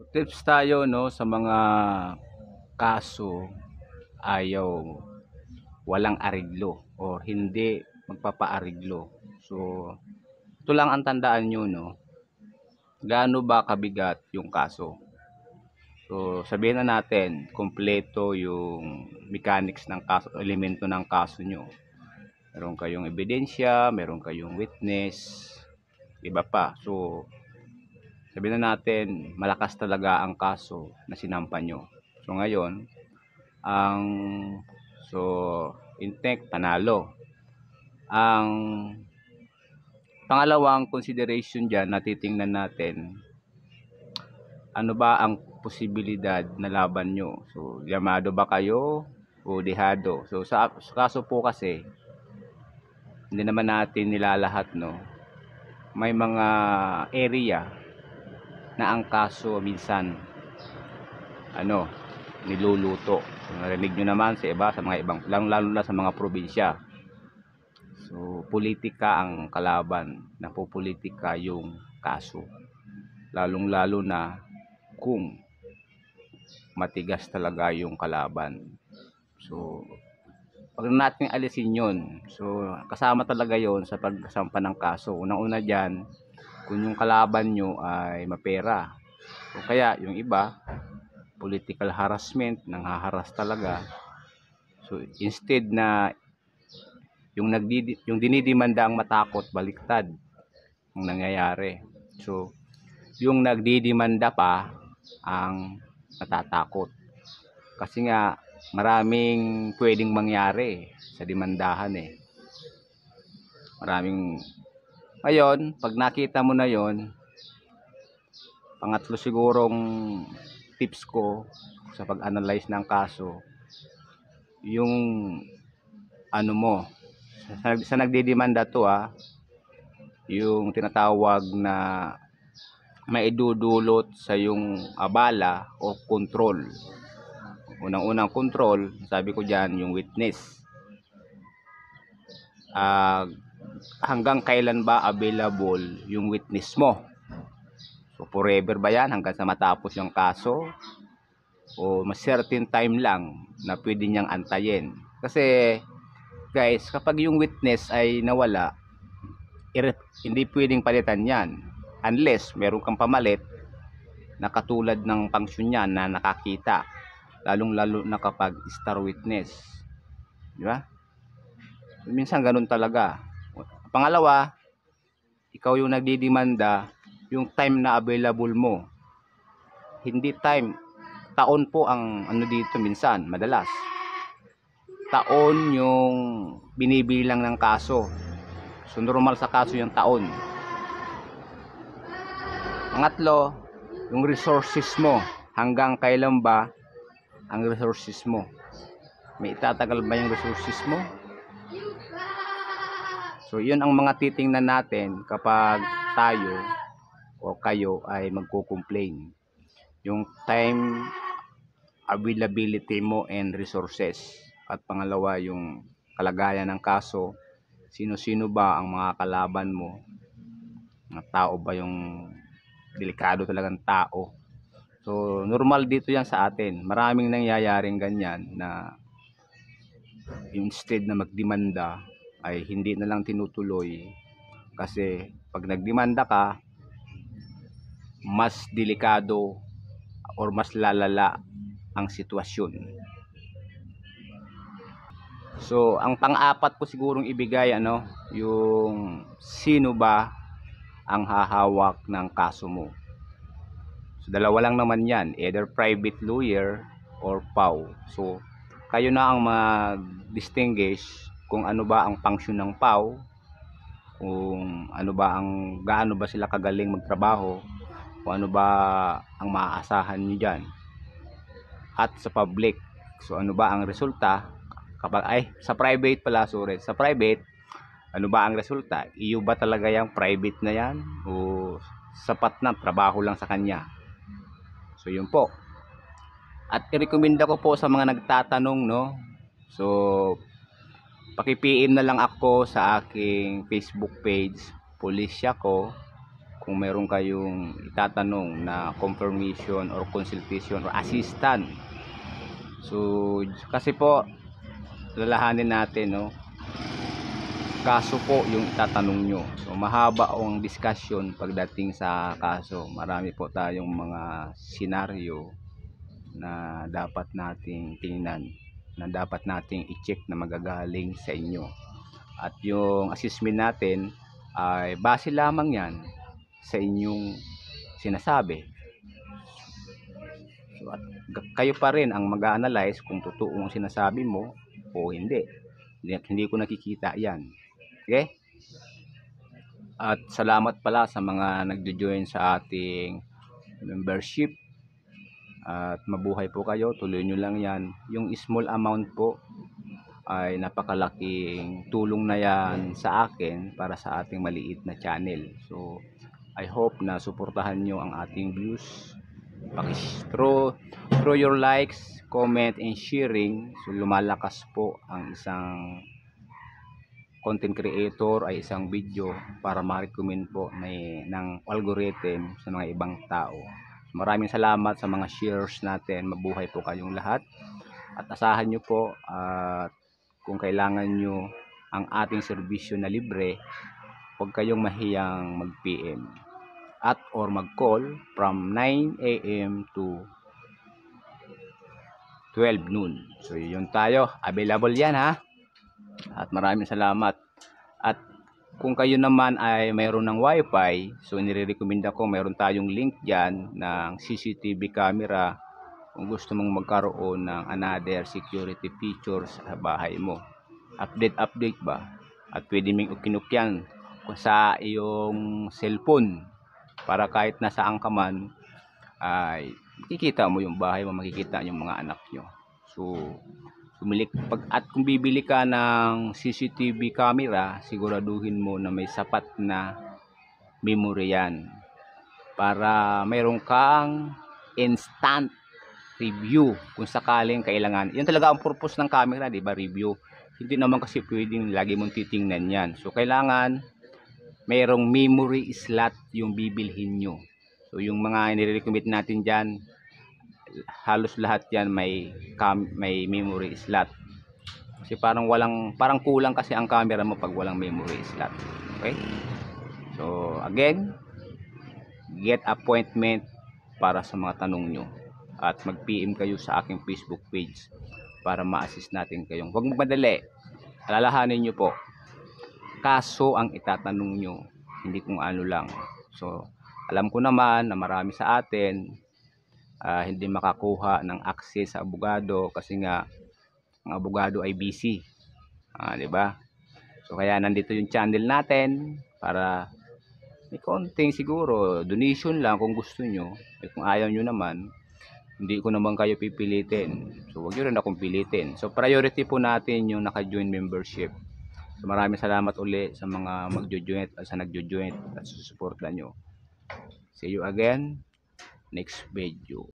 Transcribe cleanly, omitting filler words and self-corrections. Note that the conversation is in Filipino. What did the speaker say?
Tips tayo no sa mga kaso ayaw walang ariglo o hindi magpapaariglo. So, ito lang ang tandaan nyo no, gaano ba kabigat yung kaso. So, sabihin na natin, kompleto yung mechanics ng kaso, elemento ng kaso nyo. Meron kayong ebidensya, meron kayong witness, iba pa. So, sabihin na natin, malakas talaga ang kaso na sinampa nyo. So, ngayon, ang so intake panalo. Ang pangalawang consideration diyan na titingnan natin, ano ba ang posibilidad na laban nyo. So llamado ba kayo o dehado. So sa kaso po kasi hindi naman natin nilalahat no, may mga area na ang kaso minsan niluluto. So, narinig nyo naman sa iba, sa mga ibang, lalo na sa mga probinsya. So, politika ang kalaban, napopolitika yung kaso. Lalong-lalo na kung matigas talaga yung kalaban. So, pag natin alisin yun, so kasama talaga yon sa pagsampa ng kaso. Unang-una dyan, kung yung kalaban nyo ay mapera. So, kaya yung iba, political harassment, nanghaharas talaga. So instead na yung dinidimanda ang matakot, baliktad ang nangyayari. So yung nagdidimanda pa ang natatakot. Kasi nga maraming pwedeng mangyari sa demandahan eh. Maraming ngayon, pag nakita mo na yon, pangatlo sigurong tips ko sa pag-analyze ng kaso, yung mo sa nagdidemanda to yung tinatawag na maidudulot sa yung abala o control. Unang-unang control, sabi ko diyan, yung witness. Hanggang kailan ba available yung witness mo? So forever ba yan hanggang sa matapos yung kaso? O mas certain time lang na pwede niyang antayin? Kasi guys, kapag yung witness ay nawala, hindi pwedeng palitan yan unless meron kang pamalit na katulad ng function niya na nakakita, lalong-lalo na kapag star witness, di ba? Minsan ganun talaga. Pangalawa, ikaw yung nagdidemanda, yung time na available mo, hindi time, taon po ang dito minsan, madalas taon yung binibilang ng kaso. So normal sa kaso yung taon. Pangatlo, yung resources mo, hanggang kailan ba ang resources mo? May itatagal ba yung resources mo? So yun ang mga titingnan natin kapag tayo o kayo ay magko-complain. Yung time availability mo and resources. At pangalawa, yung kalagayan ng kaso, sino-sino ba ang mga kalaban mo, mga tao ba yung delikado talagang tao. So normal dito yan sa atin, maraming nangyayaring ganyan na instead na magdemanda ay hindi na lang tinutuloy, kasi pag nagdemanda ka, mas delikado or mas lalala ang sitwasyon. So ang pang-apat ko sigurong ibigay yung sino ba ang hahawak ng kaso mo. So dalawa lang naman yan, either private lawyer or PAW. So kayo na ang mag-distinguish kung ano ba ang function ng PAW, kung ano ba gaano ba sila kagaling magtrabaho, kung ano ba ang maaasahan nyo dyan. At sa public, so ano ba ang resulta kapag sa private pala, sa private, ano ba ang resulta? Iyo ba talaga yung private na yan o sapat na trabaho lang sa kanya? So yun po. At i-recommenda ko po sa mga nagtatanong so paki-PM na lang ako sa aking Facebook page, Pulisya Ko, kung meron kayong itatanong na confirmation or consultation or assistant. So kasi po lalahanin natin, no, kaso po yung itatanong nyo. So mahaba ang discussion pagdating sa kaso. Marami po tayong mga senaryo na dapat nating tingnan, na dapat nating i-check na magagaling sa inyo. At yung assessment natin ay base lamang yan sa inyong sinasabi. So, at kayo pa rin ang mag-a-analyze kung totoo ang sinasabi mo o hindi. Hindi ko nakikita yan. Okay? At salamat pala sa mga nagjo-join sa ating membership. At mabuhay po kayo, tuloy nyo lang yan. Yung small amount po ay napakalaking tulong na yan sa akin para sa ating maliit na channel. So I hope na suportahan nyo ang ating views. Through your likes, comment, and sharing, so lumalakas po ang isang content creator ay isang video para ma-recommend po ng algorithm sa mga ibang tao. Maraming salamat sa mga shares natin. Mabuhay po kayong lahat. At asahan nyo po kung kailangan nyo ang ating serbisyo na libre, huwag kayong mahiyang mag-PM at or mag-call from 9 AM to 12 noon. So yun tayo. Available yan, ha. At maraming salamat. At kung kayo naman ay mayroon ng wifi, so nire-recommend ako, mayroon tayong link dyan ng CCTV camera kung gusto mong magkaroon ng another security features sa bahay mo. Update ba? At pwede mong ukinukyan kung sa iyong cellphone para kahit nasaan ka man ay makikita mo yung bahay mo, makikita yung mga anak nyo. So kung bibili ka ng CCTV camera, siguraduhin mo na may sapat na memory yan para mayroon kang instant review kung sakaling kailangan. Yun talaga ang purpose ng camera, di ba? Review. Hindi naman kasi pwedeng lagi mong titingnan yan. So kailangan mayroong memory slot yung bibilhin nyo. So yung mga nire-recommend natin dyan, halos lahat yan may memory slot. Kasi parang kulang kasi ang camera mo pag walang memory slot. Okay? So again, get appointment para sa mga tanong nyo. At mag-PM kayo sa aking Facebook page para ma-assist natin kayong. Huwag magmadali. Alalahanin nyo po, kaso ang itatanong nyo, hindi kung ano lang. So alam ko naman na marami sa atin hindi makakuha ng access sa abogado kasi nga ang abogado ay busy, di ba? So kaya nandito yung channel natin para may konting siguro donation lang kung gusto nyo. Kung ayaw nyo naman, hindi ko naman kayo pipilitin. So huwag nyo rin akong pilitin. So priority po natin yung naka-join membership. So maraming salamat uli sa mga magjo-join at sa nagjo-join at susuporta nyo. See you again next video.